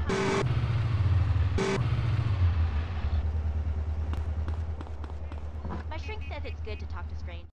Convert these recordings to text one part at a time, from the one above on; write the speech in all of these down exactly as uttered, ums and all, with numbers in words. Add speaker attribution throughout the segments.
Speaker 1: My shrink says it's good to talk to strangers.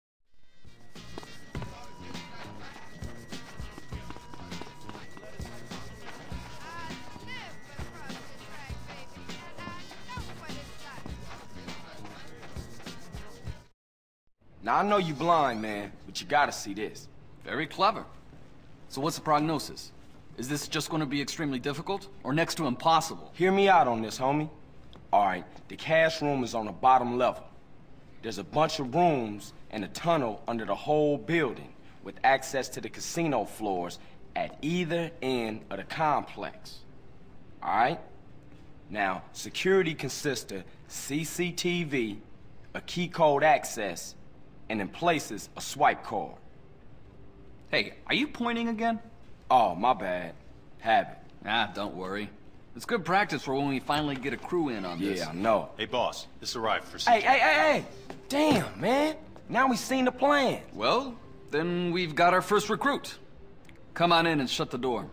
Speaker 2: Now, I know you blind, man, but you gotta see this.
Speaker 3: Very clever. So what's the prognosis? Is this just going to be extremely difficult, or next to impossible?
Speaker 2: Hear me out on this, homie. All right, the cash room is on the bottom level. There's a bunch of rooms and a tunnel under the whole building with access to the casino floors at either end of the complex. All right? Now, security consists of C C T V, a key code access, and in places, a swipe card.
Speaker 3: Hey, are you pointing again?
Speaker 2: Oh, my bad. Habit.
Speaker 3: Ah, don't worry. It's good practice for when we finally get a crew in on this.
Speaker 2: Yeah, I know.
Speaker 4: Hey, boss, this arrived for
Speaker 2: Hey, hey, hey, hey! Damn, man! Now we seen the plan.
Speaker 3: Well, then we've got our first recruit. Come on in and shut the door.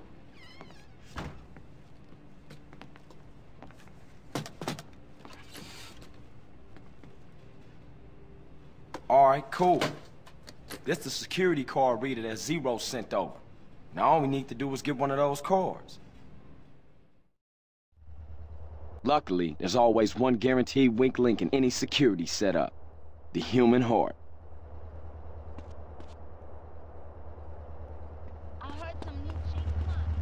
Speaker 2: All right, cool. This the security card reader that Zero sent over. Now all we need to do is get one of those cards. Luckily, there's always one guaranteed weak link in any security setup. The human heart.
Speaker 1: I heard some new shit. Come on.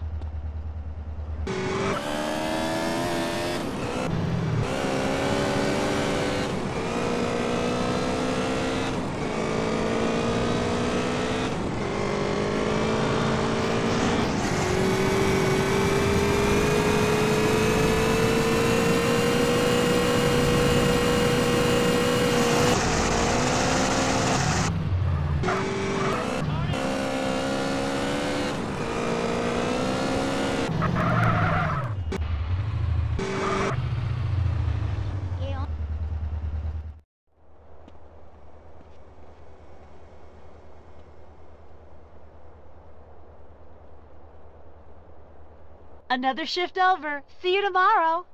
Speaker 5: Another shift over. See you tomorrow.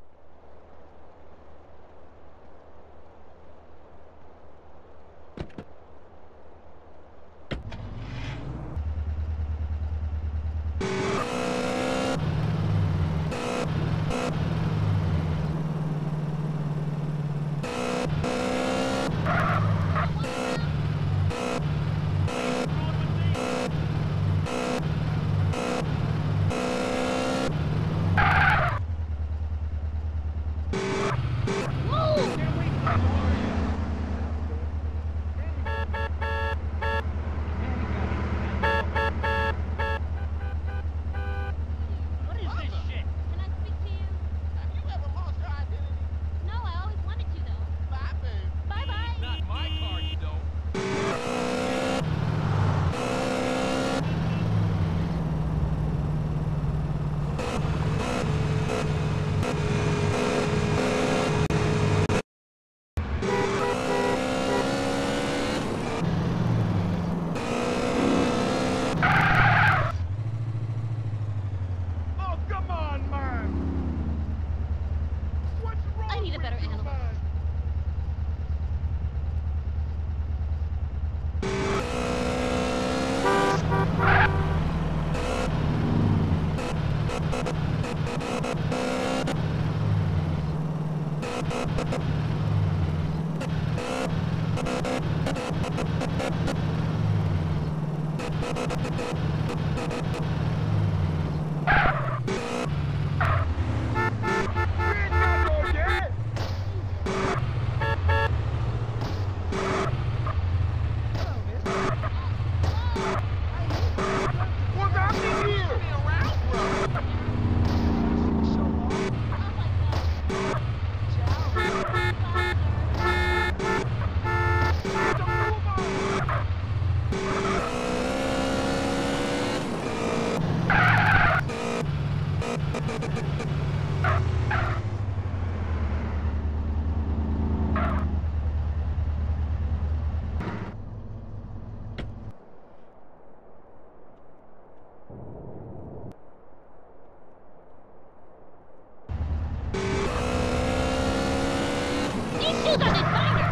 Speaker 1: shoes are designers!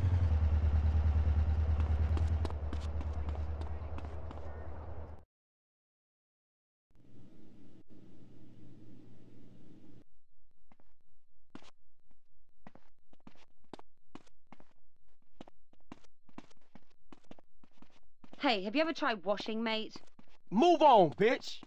Speaker 4: Hey, have you ever tried washing, mate?
Speaker 2: Move on, bitch!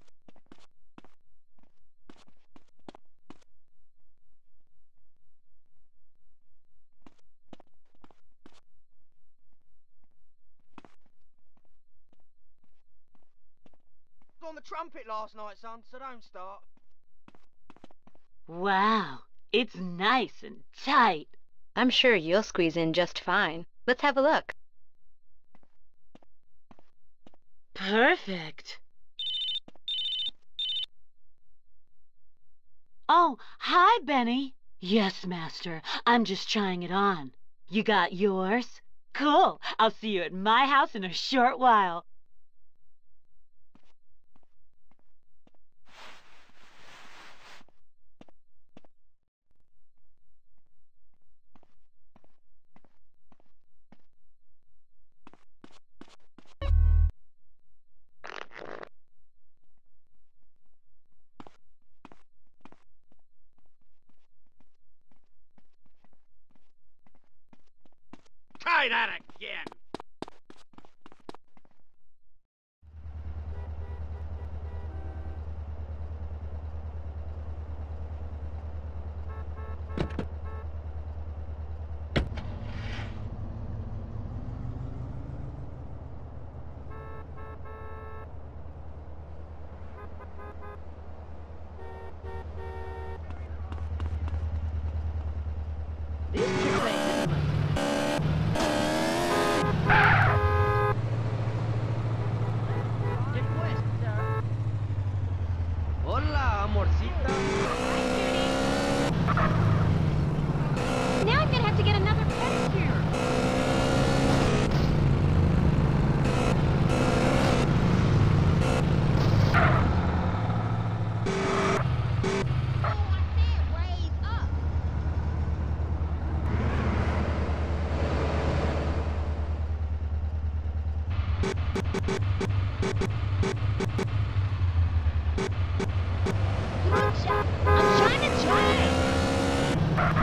Speaker 6: On the trumpet last night, son, so don't start.
Speaker 5: Wow, it's nice and tight.
Speaker 4: I'm sure you'll squeeze in just fine. Let's have a look.
Speaker 5: Perfect. Oh, hi, Benny. Yes, Master. I'm just trying it on. You got yours? Cool. I'll see you at my house in a short while.
Speaker 6: Try that again!
Speaker 4: These chicks ain't gentlemen.
Speaker 6: Hola, amorcita.
Speaker 1: Now I'm gonna have to get another pedicure. Oh, I said raise up. I'm trying to try.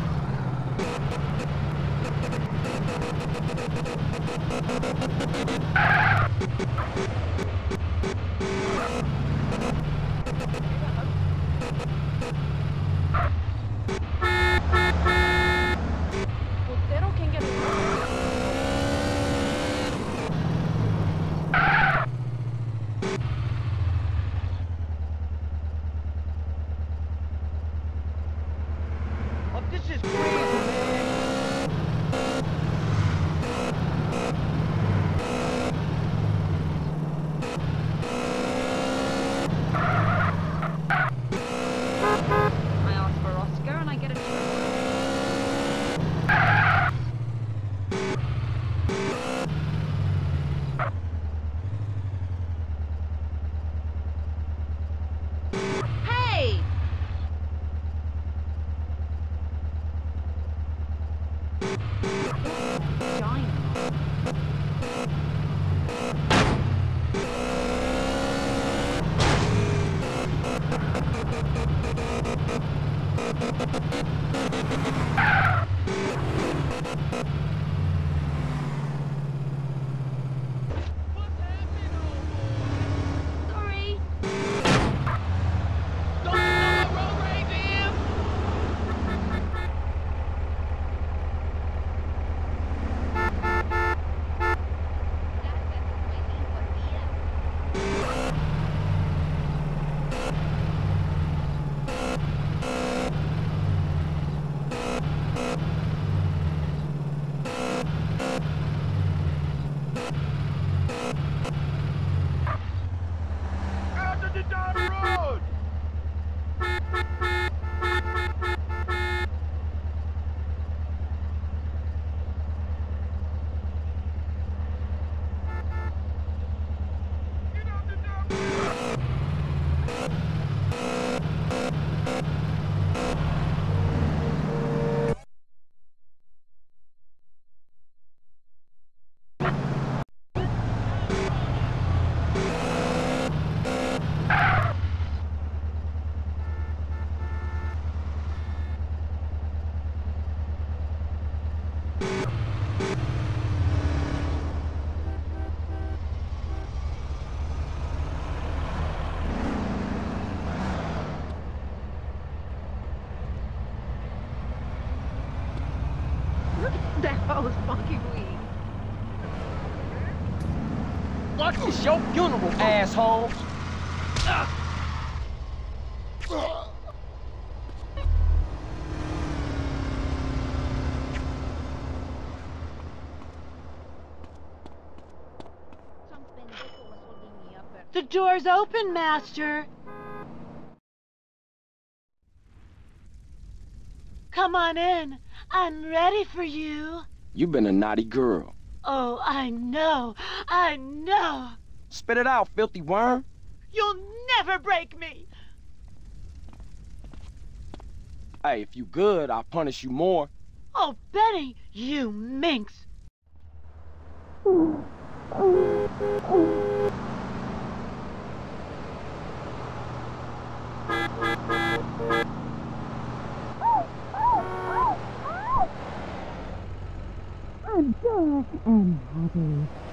Speaker 4: Portero can get around.
Speaker 6: Oh, this is crazy, man.
Speaker 4: I ask for Oscar and I get a triple. Hey! Giant. Sorry.
Speaker 6: Don't you know what road rage is?
Speaker 4: That was fucking weak.
Speaker 6: Fuck, it's your funeral, asshole.
Speaker 5: The door's open, Master. Come on in. I'm ready for you.
Speaker 2: You've been a naughty girl.
Speaker 5: Oh, I know. I know.
Speaker 2: Spit it out, filthy worm.
Speaker 5: You'll never break me.
Speaker 2: Hey, if you good, I'll punish you more.
Speaker 5: Oh, Benny, you minx.
Speaker 7: I'm dark and happy.